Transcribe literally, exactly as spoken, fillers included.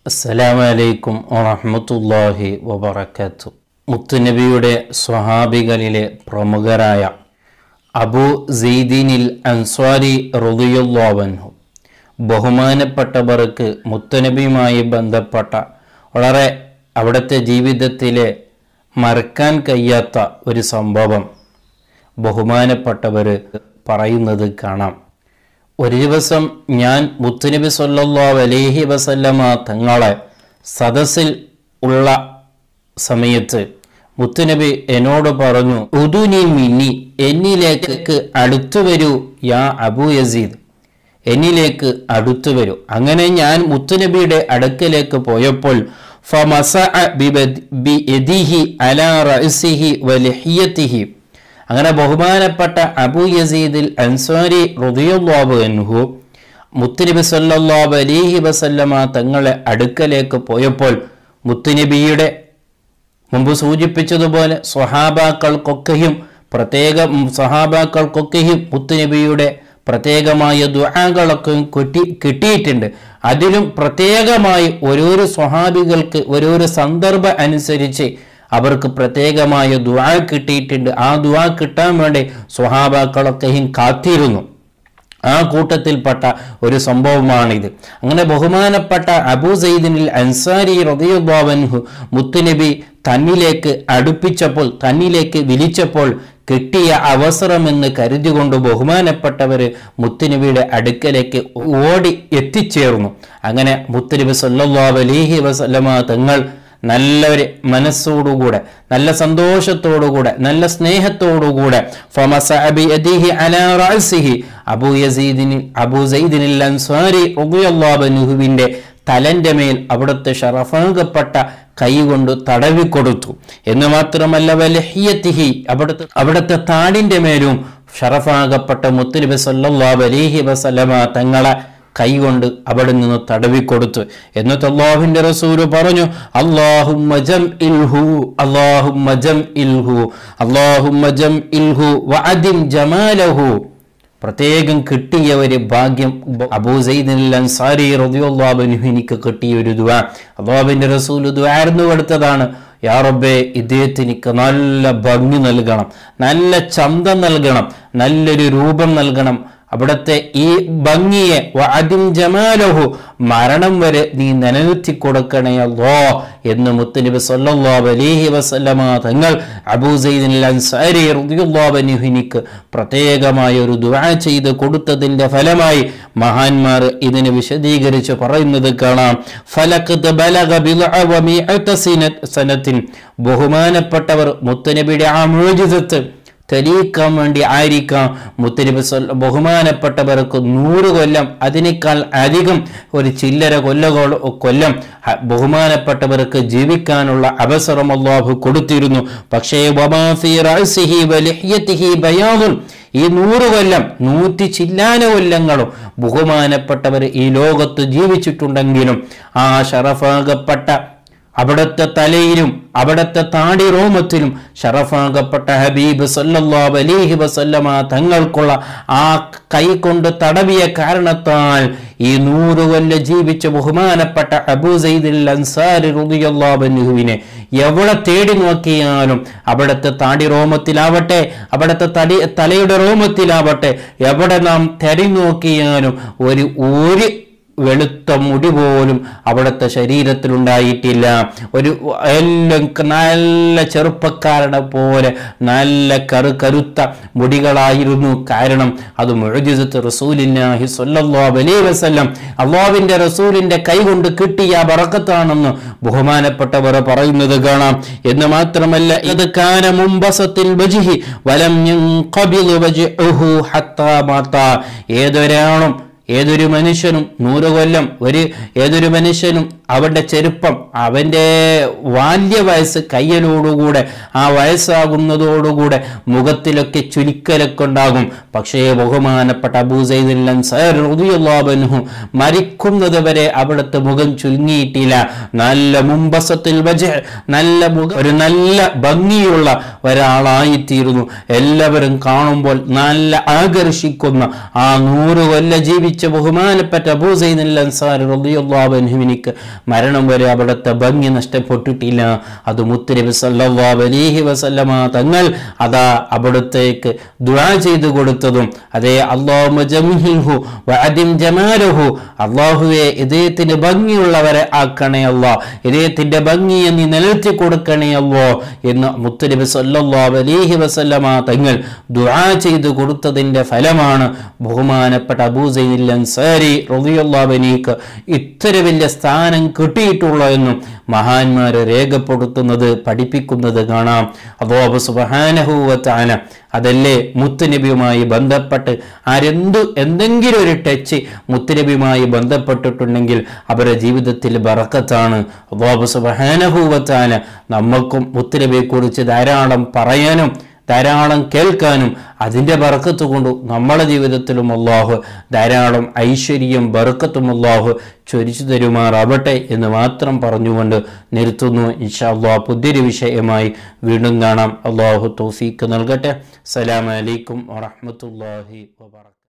അസ്സലാമു അലൈക്കും വറഹ്മത്തുള്ളാഹി വബറകാതുഹു. മുത്തുനബിയുടെ സ്വഹാബികളിലെ പ്രമുഖരായ അബൂ സഈദിനിൽ അൻസ്വാരി റളിയല്ലാഹു അൻഹു ബഹുമാനപ്പെട്ടവർക്ക് മുത്തുനബിയുമായി ബന്ധപ്പെട്ട വളരെ അവിടുത്തെ ജീവിതത്തിലെ മറക്കാൻ കഴിയാത്ത ഒരു സംഭവം ബഹുമാനപ്പെട്ടവർ പറയുന്നത് കാണാം. ഒരു ദിവസം ഞാൻ മുത്തുനബി സല്ലല്ലാഹു അലൈഹി വസല്ലമ തങ്ങളെ സദസ്സിൽ ഉള്ള സമയത്ത് മുത്തുനബി എന്നോട് പറഞ്ഞു, ഉദുനി മിന്നി, എന്നിലേക്ക് അടുത്തു വരൂ യാ അബൂ യസീദ്, എന്നിലേക്ക് അടുത്തു വരൂ. അങ്ങനെ ഞാൻ മുത്തുനബിയുടെ അടുക്കലേക്ക് പോയപ്പോൾ ഫമസഅ ബിയദിഹി അലാ റഅസിഹി വലഹിയതിഹി, അങ്ങനെ ബഹുമാനപ്പെട്ട അബൂ യസീദിൽ അൻസ്വാരി റളിയല്ലാഹു അൻഹു മുത്തുനബി സല്ലല്ലാഹു അലൈഹി വസല്ലമ തങ്ങളെ അടുക്കലേക്ക് പോയപ്പോൾ മുത്തുനബിയുടെ മുമ്പ് സൂചിപ്പിച്ചതുപോലെ സ്വഹാബാക്കൾക്കൊക്കെയും പ്രത്യേക സ്വഹാബാക്കൾക്കൊക്കെയും മുത്തുനബിയുടെ പ്രത്യേകമായ ദുആകളൊക്കെ കിട്ടി കിട്ടിയിട്ടുണ്ട്. അതിലും പ്രത്യേകമായി ഓരോരോ സ്വഹാബികൾക്ക് ഓരോരോ സന്ദർഭം അനുസരിച്ച് അവർക്ക് പ്രത്യേകമായ ദുആ കിട്ടിയിട്ടുണ്ട്. ആ ദുആ കിട്ടാൻ വേണ്ടി സ്വഹാബാക്കളൊക്കെയും കാത്തിരുന്നു. ആ കൂട്ടത്തിൽപ്പെട്ട ഒരു സംഭവമാണിത്. അങ്ങനെ ബഹുമാനപ്പെട്ട അബൂ സഈദിനിൽ അൻസാരി റളിയല്ലാഹു അൻഹു മുത്തുനബി തന്നിലേക്ക് അടുപ്പിച്ചപ്പോൾ, തന്നിലേക്ക് വിളിച്ചപ്പോൾ കിട്ടിയ അവസരമെന്ന് കരുതികൊണ്ട് ബഹുമാനപ്പെട്ടവർ മുത്തുനബിയുടെ അടുക്കലേക്ക് ഓടി എത്തിച്ചേർന്നു. അങ്ങനെ മുത്തുനബി സല്ലല്ലാഹു അലൈഹി വസല്ലമ തങ്ങൾ നല്ലൊരു മനസ്സോടുകൂടെ, നല്ല സന്തോഷത്തോടുകൂടെ, നല്ല സ്നേഹത്തോടുകൂടെ ഫമസഅ ബിയദിഹി അലാ റഅസിഹി അബൂ യസീദിനി അബൂ സഈദിനിൽ അൻസ്വാരി റളിയല്ലാഹു അൻഹുവിന്റെ തലന്റെ മേൽ അവിടുത്തെ ഷറഫാകപ്പെട്ട കൈ കൊണ്ട് തടവിക്കൊടുത്തു. എന്ന് മാത്രമല്ല വലഹിയതിഹി, അവിടുത്തെ അവിടുത്തെ താടിന്റെ മേലും ഷറഫാകപ്പെട്ട മുത്തുനബി സല്ലല്ലാഹു അലൈഹി വസല്ലമ തങ്ങളെ കൈകൊണ്ട് അവിടെ നിന്ന് തടവിക്കൊടുത്തു. എന്നിട്ട് അല്ലാഹുവിന്റെ റസൂല് പറഞ്ഞു, അല്ലാഹുമ്മ ജംഇൽഹു അല്ലാഹുമ്മ ജംഇൽഹു അല്ലാഹുമ്മ ജംഇൽഹു വഅദിം ജമാലഹു. പ്രത്യേകം കിട്ടിയ ഒരു ഭാഗ്യം അബൂ സഈദിനിൽ അൻസാരി റളിയല്ലാഹു അൻഹുവിനിക്ക് കിട്ടിയ ഒരു ദുആ. അല്ലാഹുവിന്റെ റസൂല് ദുആർന്നു കൊടുത്തതാണ്, യാ റബ്ബേ, ഇദ്ദേഹത്തിനിക്ക് നല്ല ഭംഗി നൽകണം, നല്ല ചന്തം നൽകണം, നല്ലൊരു രൂപം നൽകണം. അവിടുത്തെ ഈ ഭംഗിയെ വഅദിം ജമാലഹു, മരണം വരെ നീ നിലനിർത്തി കൊടുക്കണേ അല്ലാഹ് എന്ന് മുത്തുനബി സല്ലല്ലാഹു അലൈഹി വസല്ലമ തങ്ങൾ അബൂ സഈദിനിൽ അൻസാരി റളിയല്ലാഹു അൻഹുവിനിക്ക് പ്രത്യേകമായ ഒരു ദുആ ചെയ്ത് കൊടുത്തതിന്റെ ഫലമായി മഹാന്മാർ ഇതിനെ വിശദീകരിച്ച് പറയുന്നത് കാണാം. ഫലഖദ് ബലഗ ബിദ്അ വമിഅത സനത്തിൻ, ബഹുമാനപ്പെട്ടവർ മുത്തുനബിയുടെ ആ മുഅ്ജിസത്ത് തെളിയിക്കാൻ വേണ്ടി ആയിരിക്കാം മുത്തുനബി ബഹുമാനപ്പെട്ടവർക്ക് നൂറ് കൊല്ലം, അതിനേക്കാൾ അധികം ഒരു ചില്ലര കൊല്ലകൾ കൊല്ലം ബഹുമാനപ്പെട്ടവർക്ക് ജീവിക്കാനുള്ള അവസരം അല്ലാഹു കൊടുത്തിരുന്നു. പക്ഷേ വമാ ഫീ റഅസിഹി വലഹിയതിഹി ബയാദുൻ, ഈ നൂറ് കൊല്ലം, നൂറ്റി ചില്ലാന കൊല്ലങ്ങളും ബഹുമാനപ്പെട്ടവർ ഈ ലോകത്ത് ജീവിച്ചിട്ടുണ്ടെങ്കിലും ആ ഷറഫാകപ്പെട്ട അവിടുത്തെ തലയിലും അവിടുത്തെ താടി റോമത്തിലും ഷറഫാകപ്പെട്ട ഹബീബ് സല്ലല്ലാഹു അലൈഹി വസല്ലമ തങ്ങൾക്കുള്ള ആ കൈ കൊണ്ട് തടവിയ കാരണത്താൽ ഈ നൂറ് കൊല്ലം ജീവിച്ച ബഹുമാനപ്പെട്ട അബൂ സഈദിൽ അൻസാരി റളിയല്ലാഹു അൻഹുവിനെ എവിടെ തേടി നോക്കിയാലും അവിടുത്തെ താടി റോമത്തിലാവട്ടെ, അവിടുത്തെ തടി തലയുടെ റോമത്തിലാവട്ടെ, എവിടെ നാം തെരഞ്ഞു നോക്കിയാലും ഒരു ഒരു വെളുത്ത മുടി പോലും അവിടുത്തെ ശരീരത്തിലുണ്ടായിട്ടില്ല. ഒരു എല്ലാം നല്ല ചെറുപ്പക്കാരുടെ പോലെ നല്ല കറു കരുത്ത മുടികളായിരുന്നു. കാരണം അത് മുഅ്ജിസത്ത് റസൂലുള്ളാഹി സ്വല്ലല്ലാഹു അലൈഹി വസല്ലം, അല്ലാഹുവിന്റെ റസൂലിന്റെ കൈ കൊണ്ട് കിട്ടിയ ബറക്കത്താണെന്ന് ബഹുമാനപ്പെട്ടവർ പറയുന്നത് കാണാം. എന്ന് മാത്രമല്ല, ഇത് കാന മുംബസത്തിൽ വജ്ഹി വലം യൻഖബിൽ വജ്ഹുഹു ഹത്താ മാത, ഏതൊരാളും ഏതൊരു മനുഷ്യനും നൂറ് കൊല്ലം ഒരു ഏതൊരു മനുഷ്യനും അവന്റെ ചെറുപ്പം, അവന്റെ ബാല്യ വയസ്സ് കയ്യലോടുകൂടെ ആ വയസ്സാകുന്നതോടുകൂടെ മുഖത്തിലൊക്കെ ചുലിക്കലൊക്കെ ഉണ്ടാകും. പക്ഷേ ബഹുമാനപ്പെട്ട അബൂ സഈദിൽ അൻസാരി റളിയല്ലാഹു അൻഹു മരിക്കുന്നത് വരെ അവിടുത്തെ മുഖം ചുരുങ്ങിയിട്ടില്ല. നല്ല മുംബസത്തിൽ വജ്ഹ്, നല്ല മുഖം, ഒരു നല്ല ഭംഗിയുള്ള ഒരാളായിത്തീരുന്നു. എല്ലാവരും കാണുമ്പോൾ നല്ല ആകർഷിക്കുന്ന ആ നൂറ് കൊല്ലം ജീവിച്ച ബഹുമാനപ്പെട്ട അബൂ സഈദിൽ അൻസാരി റളിയല്ലാഹു അൻഹുവിനിക്ക് മരണം വരെ അവിടുത്തെ ഭംഗി നഷ്ടപ്പെട്ടിട്ടില്ല. അത് മുത്തുനബി സല്ലല്ലാഹു അലൈഹി വസല്ലമ തങ്ങൾ അതാ അവിടുത്തേക്ക് ദുആ ചെയ്തു കൊടുത്തതും അതേ അല്ലാഹുമ്മ ജംഹിൽഹു വഅദിം ജമാലഹു, അല്ലാഹുവേ ഇദ്ദേഹത്തിന് ഭംഗിയുള്ളവരെ ആക്കണേ അല്ലാഹ്, ഇദ്ദേഹത്തിന്റെ ഭംഗിയെ നീ നിലനിർത്തി കൊടുക്കണേ അല്ലാഹ് എന്ന് മുത്തുനബി സല്ലല്ലാഹു അലൈഹി വസല്ലമ തങ്ങൾ ദുആ ചെയ്തു കൊടുത്തതിന്റെ ഫലമാണ് ബഹുമാനപ്പെട്ട അബൂ സഈദ് അൻസാരി റളിയല്ലാഹു അൻഹു ഇത്ര വലിയ സ്ഥാനം കിട്ടിയിട്ടുള്ളതെന്നും മഹാന്മാരെ രേഖപ്പെടുത്തുന്നത് പഠിപ്പിക്കുന്നത് കാണാം. അല്ലാഹു സുബ്ഹാനഹു വ തആല അതല്ലേ മുത്തുനബിയുമായി ബന്ധപ്പെട്ട് ആരെന്തു എന്തെങ്കിലും ഒരു ടച്ച് മുത്തുനബിയുമായി ബന്ധപ്പെട്ടിട്ടുണ്ടെങ്കിൽ അവരുടെ ജീവിതത്തിൽ ബറക്കത്താണ്. അല്ലാഹു സുബ്ഹാനഹു വ തആല നമ്മൾക്കും മുത്തുനബിയെ കുറിച്ച് ധാരാളം പറയാനും ധാരാളം കേൾക്കാനും അതിൻ്റെ ബർക്കത്ത് കൊണ്ട് നമ്മുടെ ജീവിതത്തിലും അല്ലാഹു ധാരാളം ഐശ്വര്യം ബർക്കത്തും അല്ലാഹു ചൊരിച്ചു തരുമാറാവട്ടെ എന്ന് മാത്രം പറഞ്ഞുകൊണ്ട് നിർത്തുന്നു. ഇൻഷാ അല്ലാഹ് പുതിയൊരു വിഷയമായി വീണ്ടും കാണാം. അല്ലാഹു തൗഫീഖ് നൽകട്ടെ. അസ്സലാമു അലൈക്കും വറഹ്മത്തുള്ളാഹി വബറകാതുഹു.